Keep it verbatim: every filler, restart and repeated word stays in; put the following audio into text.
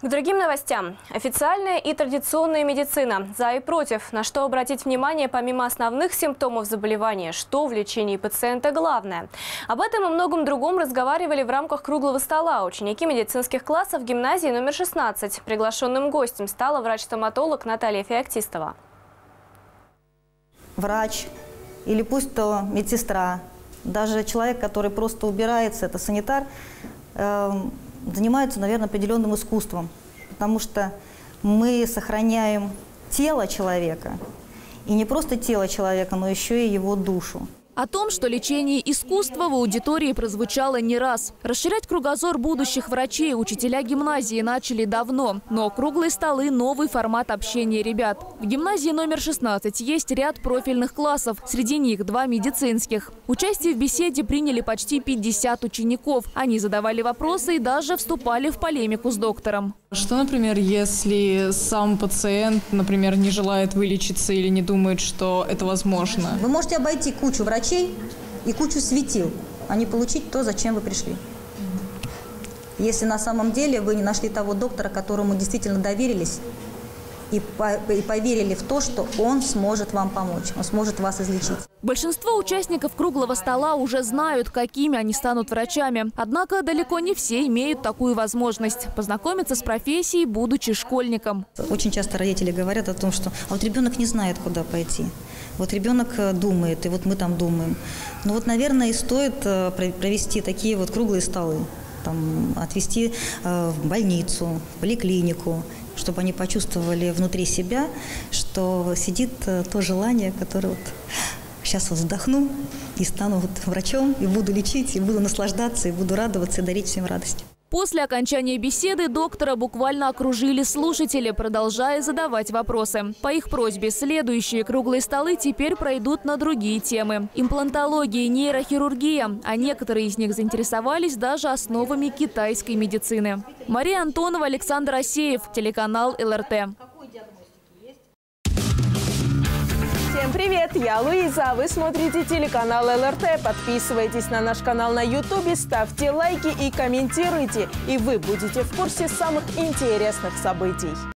К другим новостям. Официальная и традиционная медицина. За и против. На что обратить внимание помимо основных симптомов заболевания? Что в лечении пациента главное? Об этом и многом другом разговаривали в рамках круглого стола ученики медицинских классов гимназии номер шестнадцать. Приглашенным гостем стала врач-стоматолог Наталья Феоктистова. Врач или пусть то медсестра, даже человек, который просто убирается, это санитар, э занимаются, наверное, определенным искусством, потому что мы сохраняем тело человека, и не просто тело человека, но еще и его душу. О том, что лечение искусства в аудитории прозвучало не раз. Расширять кругозор будущих врачей учителя гимназии начали давно. Но круглые столы – новый формат общения ребят. В гимназии номер шестнадцать есть ряд профильных классов. Среди них два медицинских. Участие в беседе приняли почти пятьдесят учеников. Они задавали вопросы и даже вступали в полемику с доктором. Что, например, если сам пациент, например, не желает вылечиться или не думает, что это возможно? Вы можете обойти кучу врачей и кучу светил, а не получить то, зачем вы пришли. Если на самом деле вы не нашли того доктора, которому действительно доверились, и поверили в то, что он сможет вам помочь, он сможет вас излечить. Большинство участников круглого стола уже знают, какими они станут врачами. Однако далеко не все имеют такую возможность познакомиться с профессией, будучи школьником. Очень часто родители говорят о том, что а вот ребенок не знает, куда пойти. Вот ребенок думает, и вот мы там думаем. Ну вот, наверное, и стоит провести такие вот круглые столы. Там, отвезти в больницу, в поликлинику, чтобы они почувствовали внутри себя, что сидит то желание, которое вот сейчас вот вздохну и стану вот врачом, и буду лечить, и буду наслаждаться, и буду радоваться, и дарить всем радость. После окончания беседы доктора буквально окружили слушатели, продолжая задавать вопросы. По их просьбе следующие круглые столы теперь пройдут на другие темы. Имплантология, нейрохирургия. А некоторые из них заинтересовались даже основами китайской медицины. Мария Антонова, Александр Асеев, телеканал эл эр тэ. Всем привет, я Луиза, вы смотрите телеканал эл эр тэ. Подписывайтесь на наш канал на ютубе, ставьте лайки и комментируйте. И вы будете в курсе самых интересных событий.